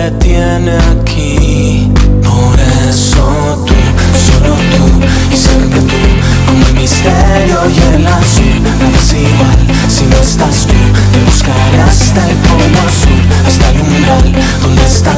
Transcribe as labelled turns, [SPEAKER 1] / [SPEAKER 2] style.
[SPEAKER 1] detiene aquí. Por eso tú, solo tú y siempre tú, como el misterio y el azul. Nada es igual si no estás tú. Te buscaré hasta el polo sur, hasta el umbral donde estás